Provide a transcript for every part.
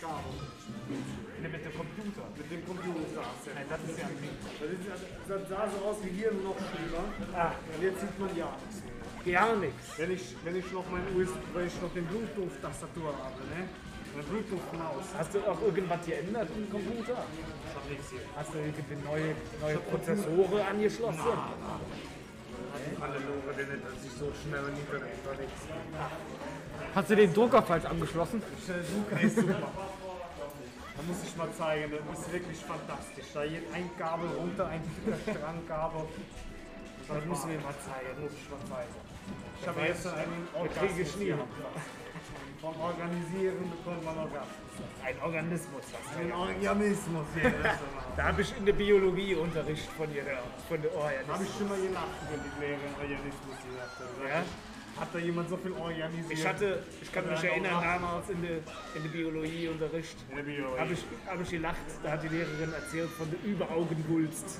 Kabel. Ne, mit dem Computer. Mit dem Computer. Nein, das ist ja ein Ding. Das sah so aus wie hier, nur noch schlimmer. Ah, Und jetzt sieht man ja nichts mehr. gar nichts. Wenn ich noch wenn ich noch den Bluetooth-Tastatur habe, ne? Eine Bluetooth-Maus. Hast du auch irgendwas geändert im Computer? Ich hab nichts hier. Hast du irgendwie neue Prozessore angeschlossen? Halleluja, denn nicht, dass ich so schnell im Internet unterwegs bin. Hast du den Drucker falsch angeschlossen? Der Sucher ist super. Da muss ich mal zeigen, das ist wirklich fantastisch. Da geht ein Kabel runter, ein Strangkabel. Das muss ich mir mal zeigen, Ich habe jetzt einen Orgasmus gehabt. Vom Organisieren bekommt man Orgasmus. Ein Organismus. Ein Organismus, ja. Da habe ich in der Biologieunterricht von der Habe ich schon mal gelacht, wenn die Lehrerin Organismus gesagt hat. Ja? Hat da jemand so viel organisiert? Ich kann mich erinnern, damals in der Biologieunterricht In der Biologie. habe ich gelacht, da hat die Lehrerin erzählt von der Überaugenwulst.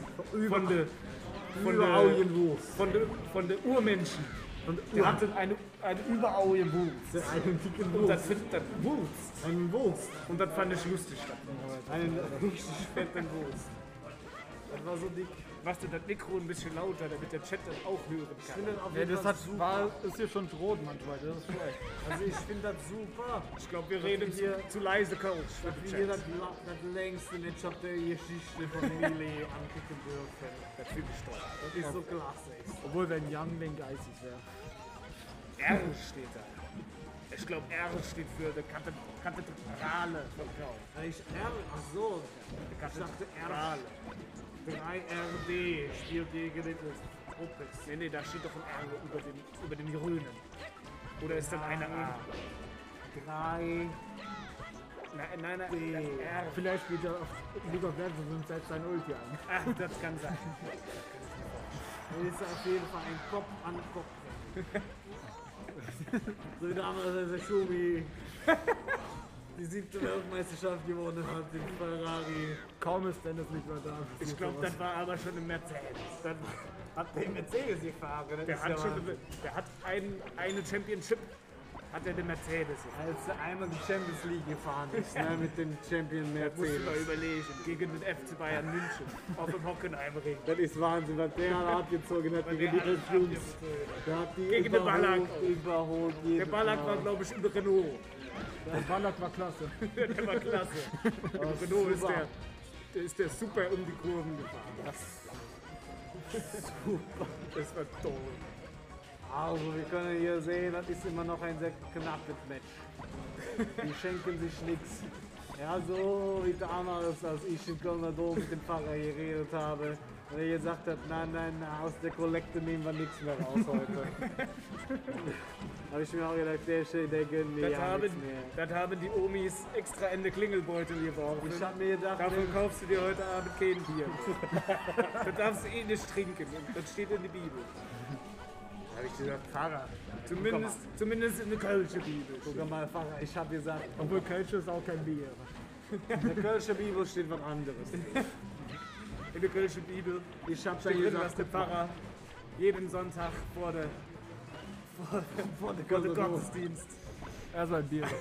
Von der Urmenschen. Und die hatten eine Überaugenwulst. Einen dicken Und Wurst. das Wulst. Einen Wurst. Und das fand ich lustig. Einen richtig fetten Wurst. Das war so dick. Machst du das Mikro ein bisschen lauter, damit der Chat das auch hören kann? Ja, das ist hier schon rot manchmal, das ist schlecht. Also ich finde das super. Ich glaube, wir reden hier zu leise Coach. Das ist hier das längste Matchup der Geschichte von Melee angucken dürfen. Das finde ich toll. Das ist so klasse. Obwohl, wenn Youngling geistig wäre. R steht da. Ich glaube, R steht für die Kathedrale von Kau. Ach so. Ich dachte R. 3RD spielt gegen den Opus. Nee, da steht doch ein R über den Grünen. Oder ist dann eine A? 3. Nein, R. Vielleicht spielt er auf League of Legends und setzt sein Ulti an. Ach, das kann sein. Das ist auf jeden Fall ein Kopf an Kopf. So wie der andere der Schumi die 7. Weltmeisterschaft gewonnen hat, den Ferrari. Kaum ist Dennis nicht mehr da. Ich glaube, das war aber schon ein Mercedes. Dann hat der Mercedes gefahren. Der hat eine Championship, hat er den Mercedes. Als er einmal die Champions League gefahren ist, ne, mit dem Champion Muss ich Mercedes. mal überlegen, gegen den FC Bayern München auf dem Hockenheimring. Das ist Wahnsinn, was der abgezogen hat gegen die Red Jungs. Der hat die Gegen den Ballack. überholt. Der Ballack war, glaube ich, über Renault. Der Ballack war klasse. Der war klasse. Renault ist der super um die Kurven gefahren. Das war toll. Also, wir können hier sehen, das ist immer noch ein sehr knappes Match. Die schenken sich nichts. Ja, so wie damals, als ich in Kölner Dom mit dem Pfarrer geredet habe. Und er gesagt hat, nein, aus der Kollekte nehmen wir nichts mehr raus heute. Habe ich mir auch gedacht, der gönnt mir ja nichts mehr. Das haben die Omis extra in den Klingelbeutel geworfen. Ich habe mir gedacht, Davon kaufst du dir heute Abend kein Bier. Das darfst du eh nicht trinken. Das steht in der Bibel. habe ich gesagt, Pfarrer. Zumindest in der Kölsche Bibel. Guck mal, Pfarrer, ich habe gesagt, Obwohl Kölsch ist auch kein Bier. in der Kölsche Bibel steht was anderes. In der Kölsche Bibel Ich habe steht dann drin, dass gesagt, der Pfarrer jeden Sonntag vor der Gottesdienst. Er ein Bier.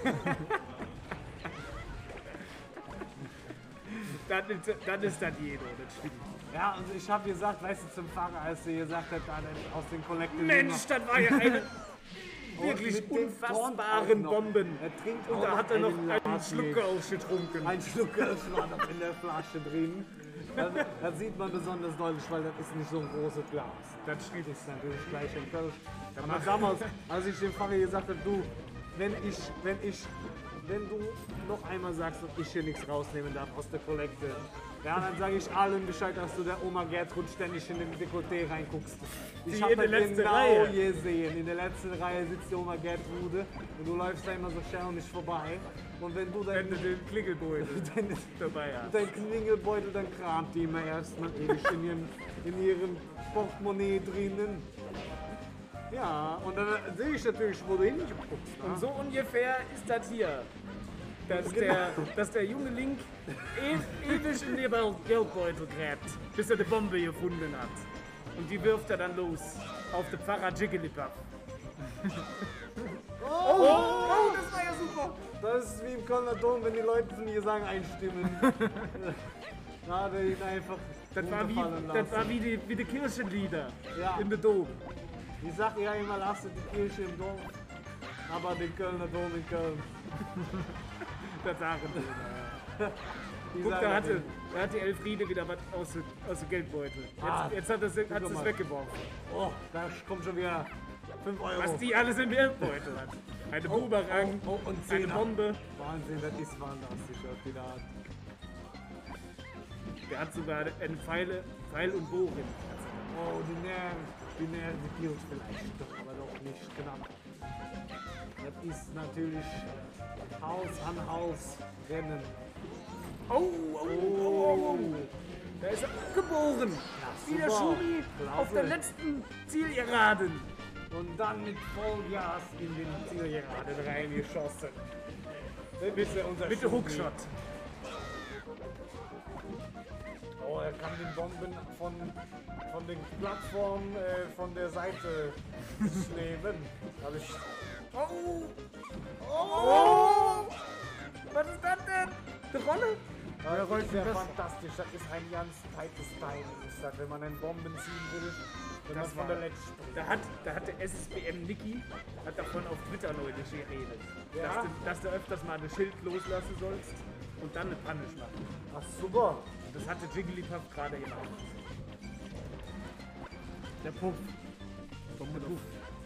Dann ist das jeder, das stimmt. ja, und ich habe gesagt, weißt du, zum Pfarrer, als er gesagt hat, aus den Kollekten. Mensch, das war ja eine wirklich mit dem unfassbaren Korn auch noch. Bomben. Er trinkt Und auch da hat er noch einen einen Latte. Schluck ausgetrunken. Ein Schluck Kölsch war noch in der Flasche drin. Das sieht man besonders deutlich, weil das ist nicht so ein großes Glas. Das steht ist natürlich gleich im Kölsch. Aber damals, als ich dem Pfarrer gesagt habe, du, wenn du noch einmal sagst, dass ich hier nichts rausnehmen darf aus der Kollekte, ja, dann sage ich allen Bescheid, dass du der Oma Gertrud ständig in den Dekolleté reinguckst. Ich Die habe in der das letzten genau Reihe. gesehen. In der letzten Reihe sitzt die Oma Gertrude und du läufst da immer so schelmisch vorbei. Und wenn du Wenn du den Klingelbeutel dabei hast. dein Klingelbeutel, dann kramt die immer erstmal ewig in ihrem Portemonnaie drinnen. Ja, und dann sehe ich natürlich, wo du hinguckst. Ne? Und so ungefähr ist das hier. Dass der junge Link ewig in den Geldbeutel gräbt, bis er die Bombe gefunden hat. Und die wirft er dann los auf den Pfarrer Jigglypuff. Oh, das war ja super. Das ist wie im Kölner Dom, wenn die Leute zu mir sagen, einstimmen. Da hat er ihn einfach Das war runterfallen wie lassen. wie die Kirchenlieder Ja. in der Dom. Ich sag ja immer, lasst die Kirche im Dom, aber den Kölner Dom in Köln. Das sagen die. Die Guck, sagen da den- hat die Elfriede wieder was aus dem Geldbeutel. Ah, Jetzt hat sie mal. es weggeworfen. Oh, da kommt schon wieder 5 Euro. Was die alles im Geldbeutel hat. Eine Bumerang, oh, und eine Zehner. Bombe. Wahnsinn, das ist fantastisch, was die da hat. Der hat sogar einen Pfeil und Bogen. Oh, die Nerven gilt vielleicht doch, aber doch nicht genannt. Das ist natürlich Haus an Haus rennen. Oh. Da ist er geboren. Wie der super. Schumi Klasse. auf der letzten Zielgeraden. Und dann mit Vollgas in den Zielgeraden reingeschossen. Mit dem Hookshot. Oh, er kann den Bomben von den Plattformen von der Seite nehmen. Hab ich. Oh. Was ist das denn? Die Rolle? Das rollt ist ja den Rest. fantastisch. Das ist ein ganz tightes Timing, ist das, wenn man einen Bomben ziehen will. Wenn man Das von war- der Ledge springt. Da hat der SSBM Niki hat davon auf Twitter neulich geredet. Ja? Dass du öfters mal ein Schild loslassen sollst und dann eine Panne machen. Ach, super. Das hatte Jigglypuff gerade gemacht. Der Puff. Der Puff.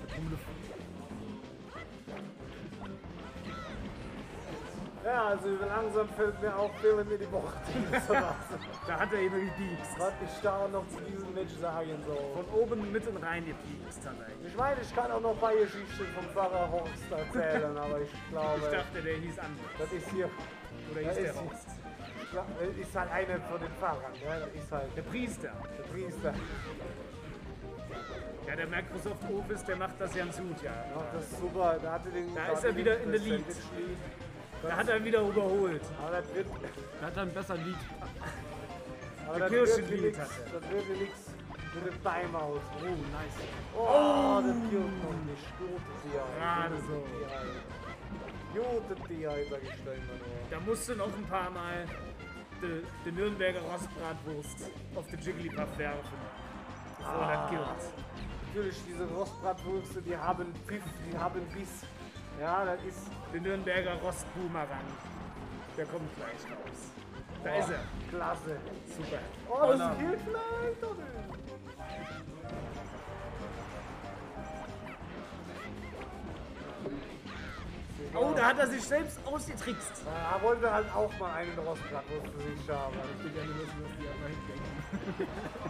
Ja, also langsam fällt mir auch, fehlen mir die Worte zur Rasse. Da hat er ihn gepiekst. Was ich da auch noch zu diesem Match sagen soll. Von oben mitten rein gepiekst hat er ihn. Ich meine, ich kann auch noch ein paar Geschichten vom Pfarrer Horst erzählen, aber ich glaube, Ich dachte, der hieß anders. das ist hier. Oder Ja, hieß der ist- Horst? Ja, ist halt einer von den Pfarrern, ja, das ist halt Der Priester. der Priester. Ja, der Microsoft Office, der macht das ganz gut, ja. Ja, das ist super. Da hatte den. Da ist er wieder in der Lead. Da hat er wieder überholt. Aber das wird. Der hat ein besser Lied. Aber Der das wird Kirchenlied nix. hat er. Das wird nichts mit dem Timeout. Oh, nice. Oh, das gilt noch nicht. Gute Tier. Gerade so. Gute Tier, sag ich schnell mal nur. Da musste noch ein paar Mal die Nürnberger Rostbratwurst auf den Jigglypuff werfen. Bevor das gilt. Natürlich, diese Rostbratwürste, die haben Pfiff, die haben Biss. Ja, das ist. Der Nürnberger Rostboomerang. Der kommt gleich raus. Da ist er. Klasse. Super. Oh, das gilt vielleicht, oder? Oh, da hat er sich selbst ausgetrickst. Er wollte halt auch mal einen Rostbratwurst für sich haben. Ich will gerne wissen, was die einfach hindenken.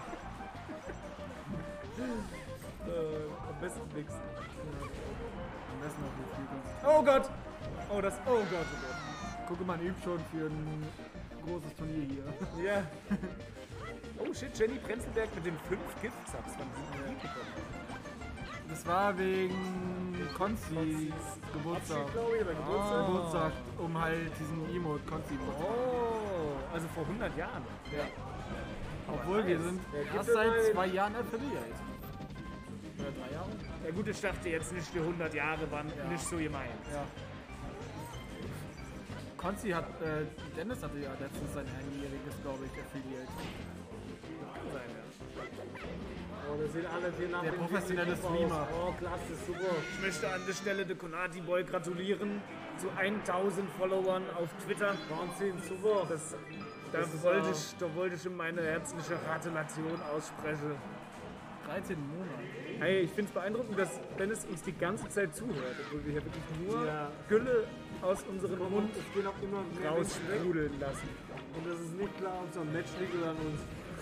Am besten nix. Am besten noch die Flügel. Oh Gott. Oh Gott, oh Gott. Gucke mal, übt schon für ein großes Turnier hier. Ja. Oh shit, Jenny Prenzelberg mit den 5 Gift-Subs. Wann sind die gekommen? Das war wegen Konzis Geburtstag. Glaube ich, oder Geburtstag. Geburtstag, um halt diesen Emote Konzi. Oh, also vor 100 Jahren. Ja. Obwohl wir sind gibt erst es seit einen- 2 Jahren affiliate. Oder 3 Jahre? Ja gut, ich dachte jetzt nicht, die 100 Jahre waren nicht so gemeint. Ja. Konzi hat, Dennis hatte ja letztens sein einjähriges, glaube ich, affiliate. Kann sein, ja. Oh, das sind alle hier nach Der dem professionelle Video aus. Streamer. Oh, klasse, super. Ich möchte an der Stelle der Konati Boy gratulieren zu 1000 Followern auf Twitter. Wahnsinn, super. Da ist, wollte ich ihm meine herzliche Gratulation aussprechen. 13 Monate. Hey, ich finde es beeindruckend, dass Dennis uns die ganze Zeit zuhört, obwohl wir hier wirklich nur Ja. Gülle aus unserem Und Mund es gehen auch immer mehr Menschen weg. raussprudeln lassen. Und das ist nicht klar, ob so ein Match liegt oder an uns.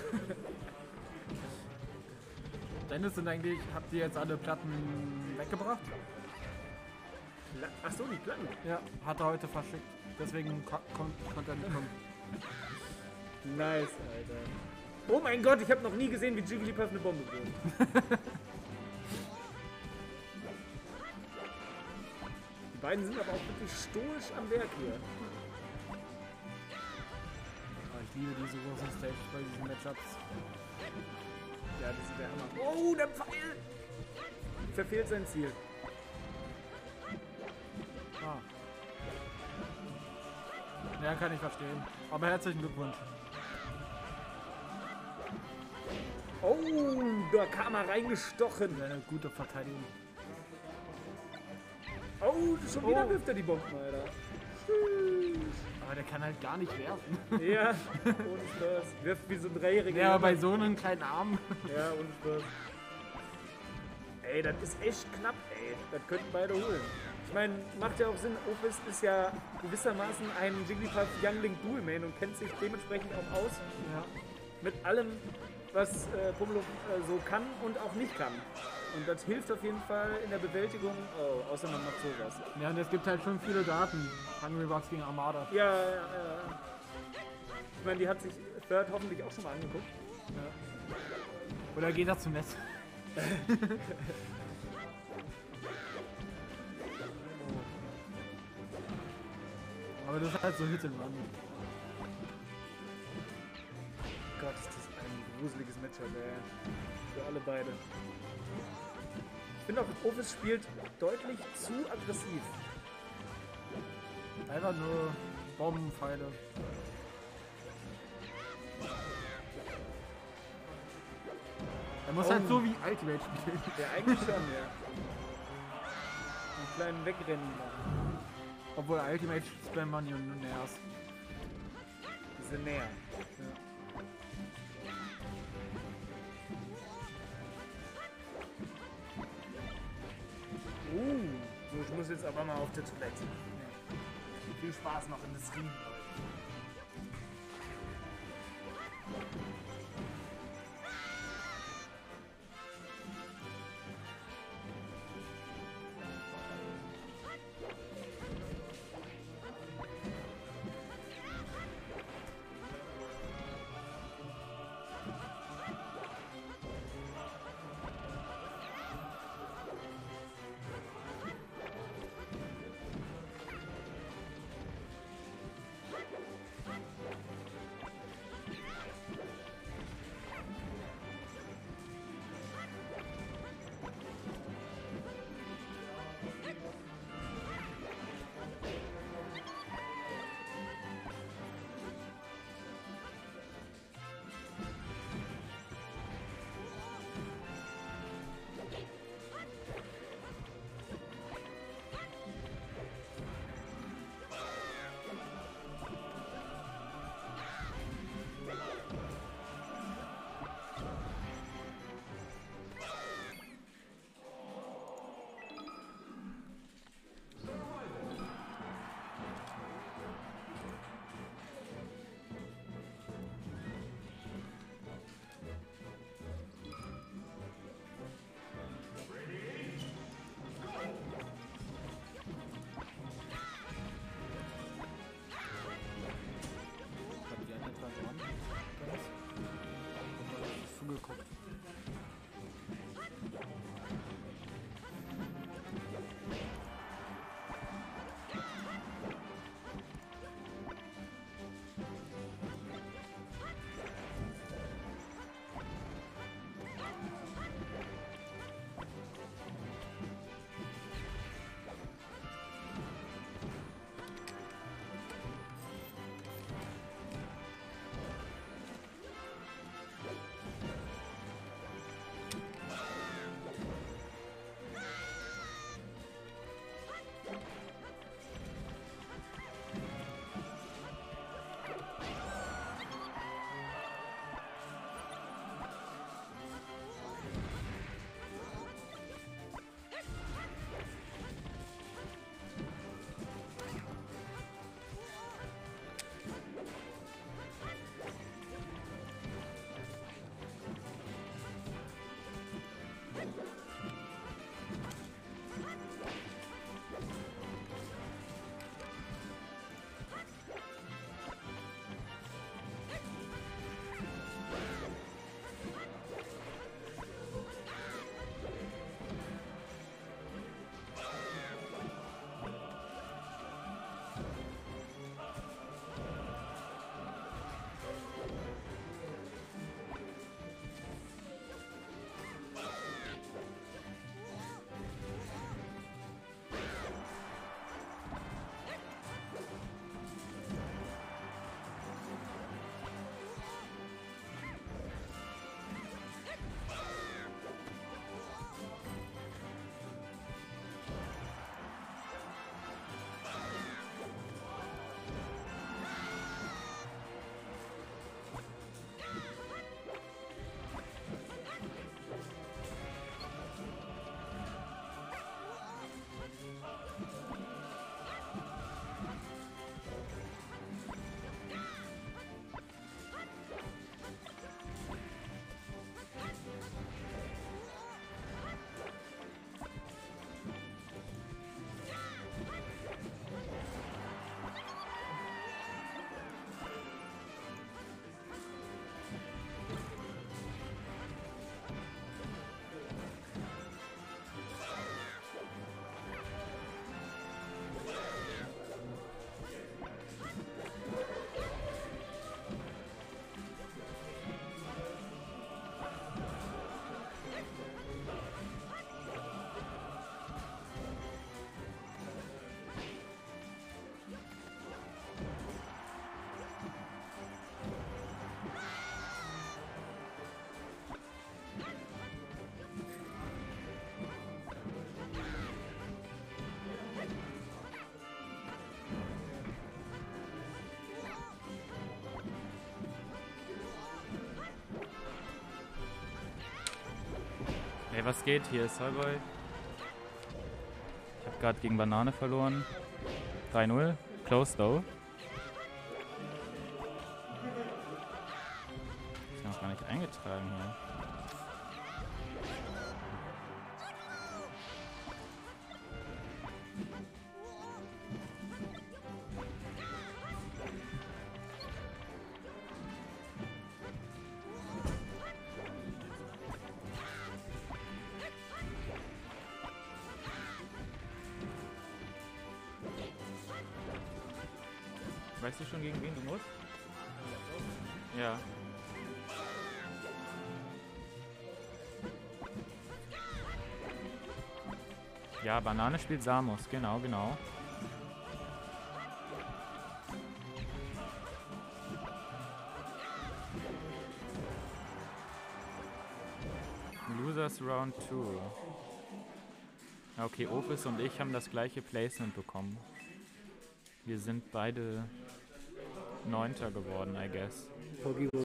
Dennis sind eigentlich, habt ihr jetzt alle Platten weggebracht? Achso, die Platten. Ja. Hat er heute verschickt. Deswegen konnte er nicht kommen. Nice, Alter. Oh mein Gott, ich habe noch nie gesehen, wie Jigglypuff eine Bombe wirft. Die beiden sind aber auch wirklich stoisch am Werk hier. Ich liebe diese großen Stages bei diesen Matchups. Ja, das ist der Hammer. Oh, der Pfeil! Verfehlt sein Ziel. Ah. Ja, kann ich verstehen. Aber herzlichen Glückwunsch. Oh, da kam er reingestochen. Eine gute Verteidigung. Oh, schon wieder wirft er die Bomben, Alter. Aber der kann halt gar nicht werfen. Ja, ohne Spaß. Wirft wie so ein Dreijähriger. Ja, bei so einem kleinen Arm. Ja, ohne Spaß. Ey, das ist echt knapp, ey. Das könnten beide holen. Ich meine, macht ja auch Sinn. Opus ist ja gewissermaßen ein Jigglypuff Young Link Dual Main und kennt sich dementsprechend auch aus. Ja. Mit allem, was Pummeluff so kann und auch nicht kann. Und das hilft auf jeden Fall in der Bewältigung. Oh, außer man macht sowas. Ja, und es gibt halt schon viele Daten. Hungry Bucks gegen Armada. Ja. Ich meine, die hat sich Third hoffentlich auch schon mal angeguckt. Oder geht er zum Netz? Aber das ist halt so Hit and Run. Gott, ist das ein gruseliges Matchup, ey. Für alle beide. Ich finde auch, Opus spielt deutlich zu aggressiv. Einfach nur Bomben, Pfeile. Er muss halt so wie Ultimate spielen. Ja, eigentlich schon, ja. Einen kleinen Wegrennen. Obwohl Ultimate spammt man nur nervt. Diese näher. So, ich muss jetzt aber mal auf die Toilette. Viel Spaß noch in das Ring. Ey, was geht hier, Soyboy? Ich habe gerade gegen Banane verloren. 3-0. Close though. Ist noch gar nicht eingetragen hier. Weißt du schon, gegen wen du musst? Ja. Ja, Banane spielt Samus, genau. Losers Round 2. Okay, Opus und ich haben das gleiche Placement bekommen. Wir sind beide 9. geworden, I guess.